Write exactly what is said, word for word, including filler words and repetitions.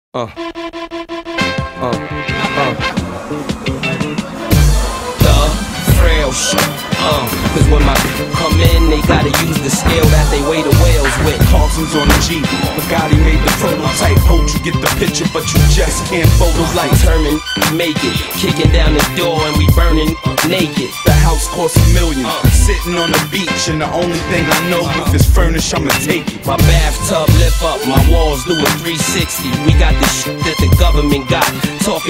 Uh, uh, uh. The frail shit. Uh, cause when my come in, they gotta use the scale that they weigh the whales with. Carson's on the G, Bugatti made the prototype. Hope you get the picture, but you just can't photo like Determined, make it. Kicking down the door and we burning naked. the house costs a million. Sitting on the beach, and the only thing I know if it's furnished, I'ma take it. My bathtub lift up, my walls do a three sixty. We got the shit that the government got. Talking